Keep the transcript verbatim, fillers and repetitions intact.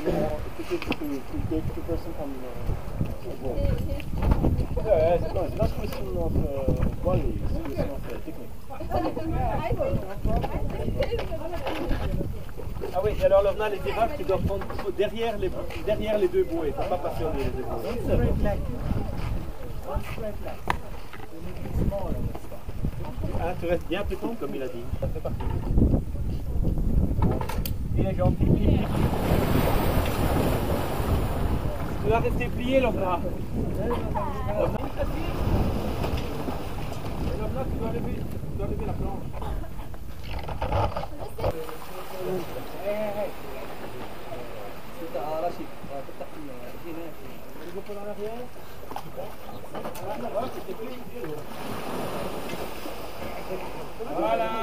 to, to, to get the person on uh, board. Yeah, it's, no, it's not question of uh, quality, it's question of uh, technique. Ah oui, et alors là, les virages, tu dois prendre derrière les, derrière les deux bouées, tu ne peux pas passer au milieu des deux bouées. One straight leg. One straight leg. You need to be small on this stuff. Ah, tu restes bien plutôt, comme il a dit. Ça fait partie. Bien gentil, plié, plié. Tu vas rester plié, Lobna. Lobna, Lobna, tu dois lever, tu dois lever la planche. Hey, hey, hey. C'est à Rachid. Peut-être qu'il est un peu en arrière. Voilà.